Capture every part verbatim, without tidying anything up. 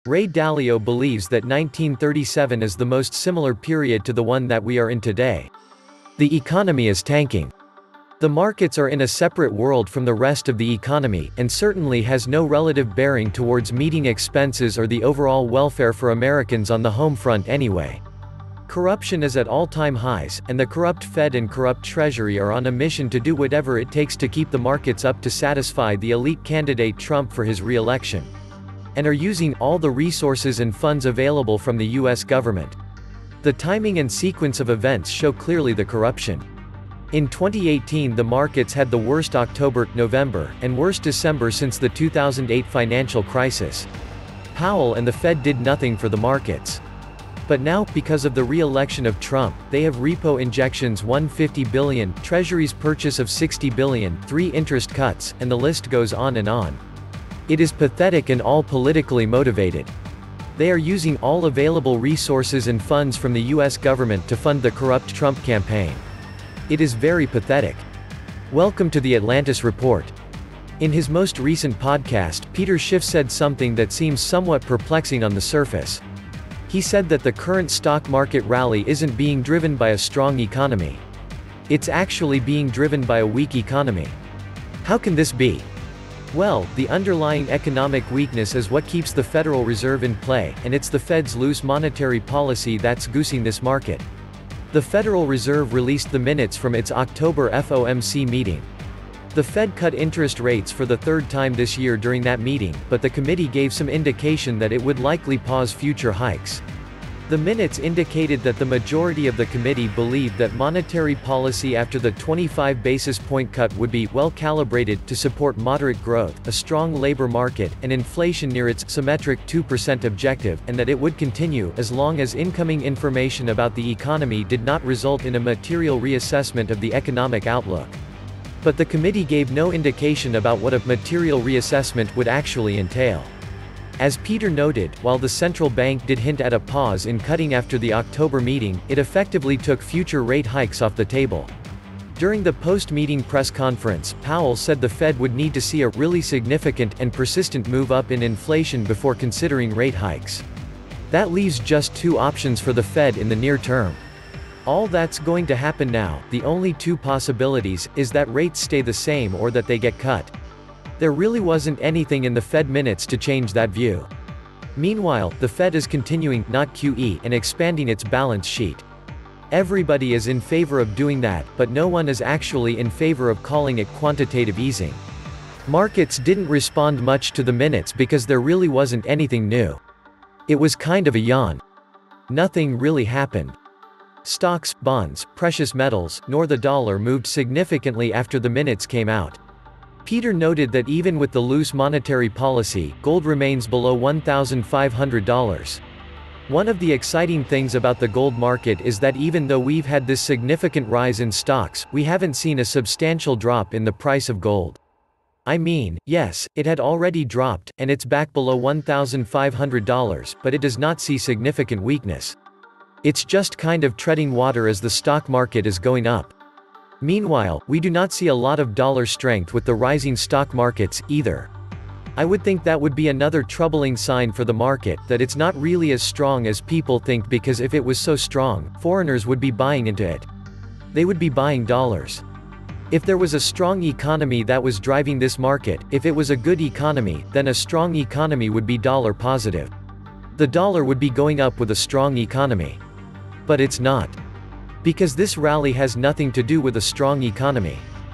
Ray Dalio believes that nineteen thirty-seven is the most similar period to the one that we are in today. The economy is tanking. The markets are in a separate world from the rest of the economy, and certainly has no relative bearing towards meeting expenses or the overall welfare for Americans on the home front anyway. Corruption is at all-time highs, and the corrupt Fed and corrupt Treasury are on a mission to do whatever it takes to keep the markets up to satisfy the elite candidate Trump for his re-election. And are using all the resources and funds available from the U S government. The timing and sequence of events show clearly the corruption. In twenty eighteen the markets had the worst October, November, and worst December since the two thousand eight financial crisis. Powell and the Fed did nothing for the markets. But now, because of the re-election of Trump, they have repo injections one hundred fifty billion dollars, Treasuries purchase of sixty billion dollars, three interest cuts, and the list goes on and on. It is pathetic and all politically motivated. They are using all available resources and funds from the U S government to fund the corrupt Trump campaign. It is very pathetic. Welcome to the Atlantis Report. In his most recent podcast, Peter Schiff said something that seems somewhat perplexing on the surface. He said that the current stock market rally isn't being driven by a strong economy. It's actually being driven by a weak economy. How can this be? Well, the underlying economic weakness is what keeps the Federal Reserve in play, and it's the Fed's loose monetary policy that's goosing this market. The Federal Reserve released the minutes from its October F O M C meeting. The Fed cut interest rates for the third time this year during that meeting, but the committee gave some indication that it would likely pause future hikes. The minutes indicated that the majority of the committee believed that monetary policy after the twenty-five basis point cut would be well calibrated to support moderate growth, a strong labor market, and inflation near its symmetric two percent objective, and that it would continue as long as incoming information about the economy did not result in a material reassessment of the economic outlook. But the committee gave no indication about what a material reassessment would actually entail. As Peter noted, while the central bank did hint at a pause in cutting after the October meeting, it effectively took future rate hikes off the table. During the post-meeting press conference, Powell said the Fed would need to see a really significant and persistent move up in inflation before considering rate hikes. That leaves just two options for the Fed in the near term. All that's going to happen now, the only two possibilities, is that rates stay the same or that they get cut. There really wasn't anything in the Fed minutes to change that view. Meanwhile, the Fed is continuing, not Q E, and expanding its balance sheet. Everybody is in favor of doing that, but no one is actually in favor of calling it quantitative easing. Markets didn't respond much to the minutes because there really wasn't anything new. It was kind of a yawn. Nothing really happened. Stocks, bonds, precious metals, nor the dollar moved significantly after the minutes came out. Peter noted that even with the loose monetary policy, gold remains below one thousand five hundred dollars. One of the exciting things about the gold market is that even though we've had this significant rise in stocks, we haven't seen a substantial drop in the price of gold. I mean, yes, it had already dropped, and it's back below one thousand five hundred dollars, but it does not see significant weakness. It's just kind of treading water as the stock market is going up. Meanwhile, we do not see a lot of dollar strength with the rising stock markets, either. I would think that would be another troubling sign for the market, that it's not really as strong as people think, because if it was so strong, foreigners would be buying into it. They would be buying dollars. If there was a strong economy that was driving this market, if it was a good economy, then a strong economy would be dollar positive. The dollar would be going up with a strong economy. But it's not. Because this rally has nothing to do with a strong economy.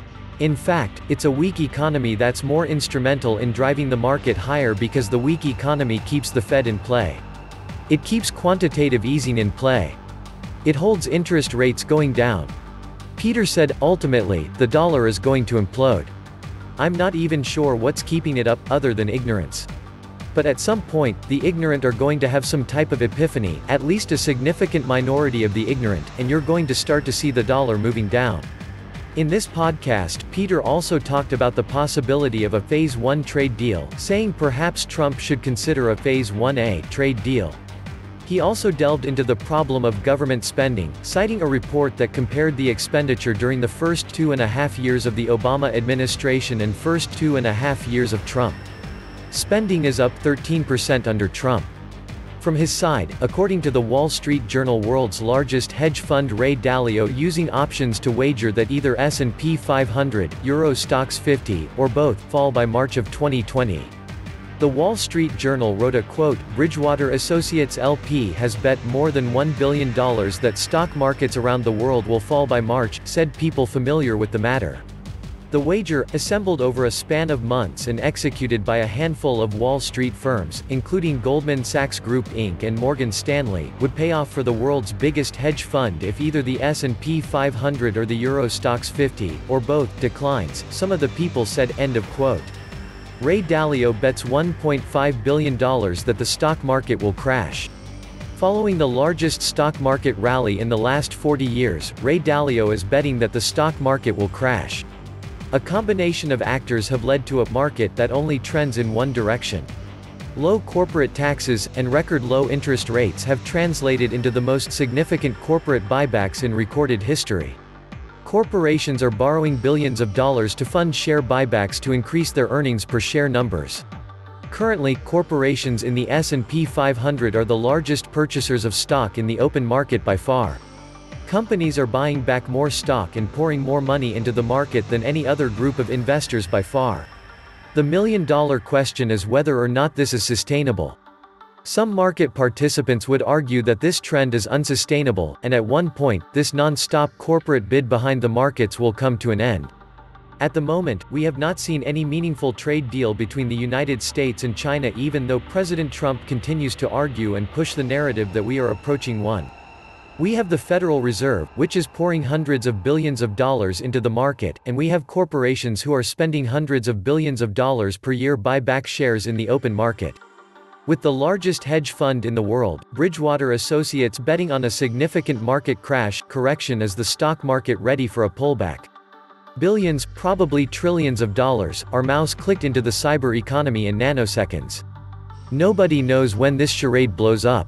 In fact, it's a weak economy that's more instrumental in driving the market higher, because the weak economy keeps the Fed in play. It keeps quantitative easing in play. It holds interest rates going down. Peter said, ultimately, the dollar is going to implode. I'm not even sure what's keeping it up, other than ignorance. But at some point, the ignorant are going to have some type of epiphany, at least a significant minority of the ignorant, and you're going to start to see the dollar moving down. In this podcast, Peter also talked about the possibility of a Phase one trade deal, saying perhaps Trump should consider a Phase one A trade deal. He also delved into the problem of government spending, citing a report that compared the expenditure during the first two and a half years of the Obama administration and first two and a half years of Trump. Spending is up thirteen percent under Trump. From his side, according to the Wall Street Journal, world's largest hedge fund Ray Dalio using options to wager that either S and P five hundred, Euro Stoxx fifty, or both, fall by March of twenty twenty. The Wall Street Journal wrote a quote, "Bridgewater Associates L P has bet more than one billion dollars that stock markets around the world will fall by March," said people familiar with the matter. The wager, assembled over a span of months and executed by a handful of Wall Street firms, including Goldman Sachs Group Incorporated and Morgan Stanley, would pay off for the world's biggest hedge fund if either the S and P five hundred or the Euro Stoxx fifty, or both, declines, some of the people said. End of quote. Ray Dalio bets one point five billion dollars that the stock market will crash. Following the largest stock market rally in the last forty years, Ray Dalio is betting that the stock market will crash. A combination of actors have led to a market that only trends in one direction. Low corporate taxes, and record low interest rates have translated into the most significant corporate buybacks in recorded history. Corporations are borrowing billions of dollars to fund share buybacks to increase their earnings per share numbers. Currently, corporations in the S and P five hundred are the largest purchasers of stock in the open market by far. Companies are buying back more stock and pouring more money into the market than any other group of investors by far. The million-dollar question is whether or not this is sustainable. Some market participants would argue that this trend is unsustainable, and at one point, this non-stop corporate bid behind the markets will come to an end. At the moment, we have not seen any meaningful trade deal between the United States and China, even though President Trump continues to argue and push the narrative that we are approaching one. We have the Federal Reserve, which is pouring hundreds of billions of dollars into the market, and we have corporations who are spending hundreds of billions of dollars per year buy back shares in the open market. With the largest hedge fund in the world, Bridgewater Associates, betting on a significant market crash correction as the stock market ready for a pullback. Billions, probably trillions of dollars, are mouse clicked into the cyber economy in nanoseconds. Nobody knows when this charade blows up.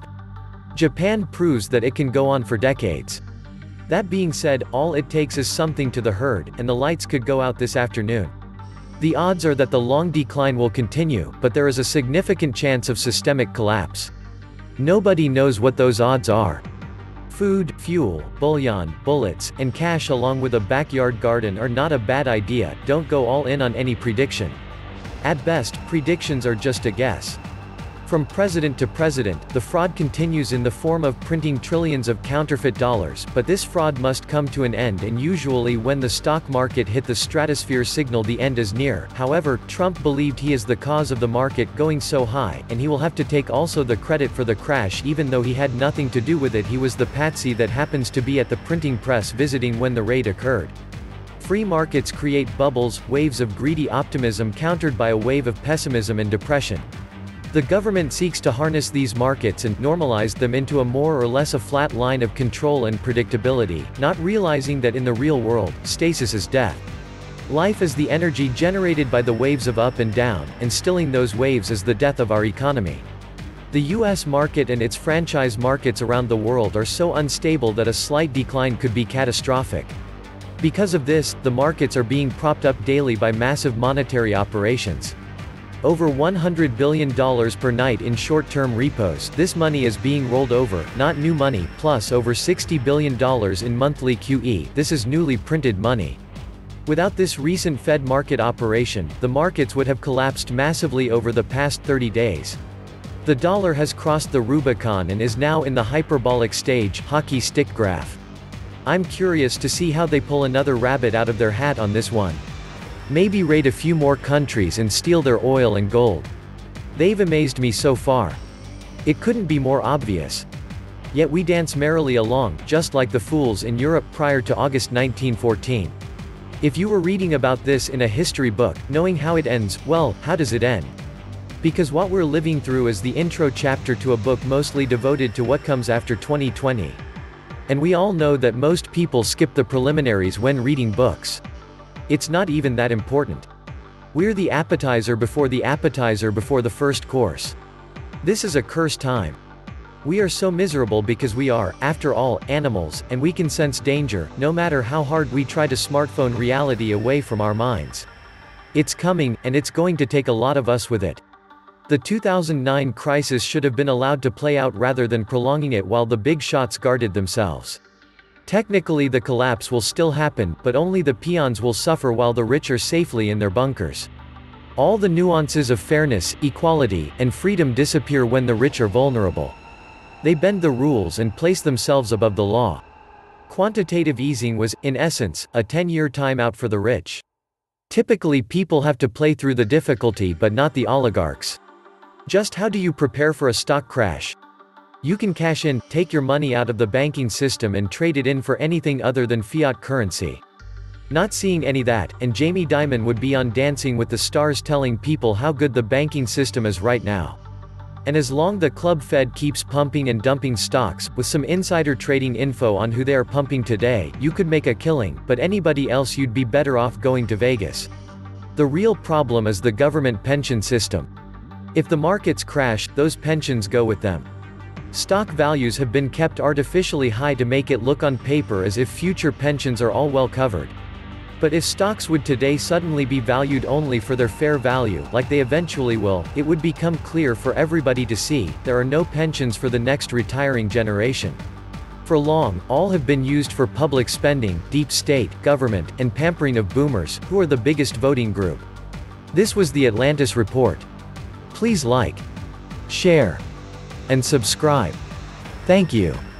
Japan proves that it can go on for decades. That being said, all it takes is something to the herd, and the lights could go out this afternoon. The odds are that the long decline will continue, but there is a significant chance of systemic collapse. Nobody knows what those odds are. Food, fuel, bullion, bullets, and cash along with a backyard garden are not a bad idea. Don't go all in on any prediction. At best, predictions are just a guess. From president to president, the fraud continues in the form of printing trillions of counterfeit dollars, but this fraud must come to an end, and usually when the stock market hit the stratosphere signal the end is near. However, Trump believed he is the cause of the market going so high, and he will have to take also the credit for the crash even though he had nothing to do with it. He was the patsy that happens to be at the printing press visiting when the raid occurred. Free markets create bubbles, waves of greedy optimism countered by a wave of pessimism and depression. The government seeks to harness these markets and normalize them into a more or less a flat line of control and predictability, not realizing that in the real world, stasis is death. Life is the energy generated by the waves of up and down, and stilling those waves is the death of our economy. The U S market and its franchise markets around the world are so unstable that a slight decline could be catastrophic. Because of this, the markets are being propped up daily by massive monetary operations. Over one hundred billion dollars per night in short-term repos. This money is being rolled over, not new money, plus over sixty billion dollars in monthly Q E. This is newly printed money. Without this recent Fed market operation, the markets would have collapsed massively over the past thirty days. The dollar has crossed the Rubicon and is now in the hyperbolic stage, hockey stick graph. I'm curious to see how they pull another rabbit out of their hat on this one. Maybe raid a few more countries and steal their oil and gold. They've amazed me so far. It couldn't be more obvious. Yet we dance merrily along, just like the fools in Europe prior to August nineteen fourteen. If you were reading about this in a history book, knowing how it ends, well, how does it end? Because what we're living through is the intro chapter to a book mostly devoted to what comes after twenty twenty. And we all know that most people skip the preliminaries when reading books. It's not even that important. We're the appetizer before the appetizer before the first course. This is a cursed time. We are so miserable because we are, after all, animals, and we can sense danger, no matter how hard we try to smartphone reality away from our minds. It's coming, and it's going to take a lot of us with it. The two thousand nine crisis should have been allowed to play out rather than prolonging it while the big shots guarded themselves. Technically the collapse will still happen, but only the peons will suffer while the rich are safely in their bunkers. All the nuances of fairness, equality, and freedom disappear when the rich are vulnerable. They bend the rules and place themselves above the law. Quantitative easing was, in essence, a ten-year timeout for the rich. Typically people have to play through the difficulty but not the oligarchs. Just how do you prepare for a stock crash? You can cash in, take your money out of the banking system and trade it in for anything other than fiat currency. Not seeing any that, and Jamie Dimon would be on Dancing with the Stars telling people how good the banking system is right now. And as long the club Fed keeps pumping and dumping stocks, with some insider trading info on who they are pumping today, you could make a killing, but anybody else you'd be better off going to Vegas. The real problem is the government pension system. If the markets crash, those pensions go with them. Stock values have been kept artificially high to make it look on paper as if future pensions are all well covered. But if stocks would today suddenly be valued only for their fair value, like they eventually will, it would become clear for everybody to see, there are no pensions for the next retiring generation. For long, all have been used for public spending, deep state, government, and pampering of boomers, who are the biggest voting group. This was the Atlantis Report. Please like, share, and subscribe. Thank you.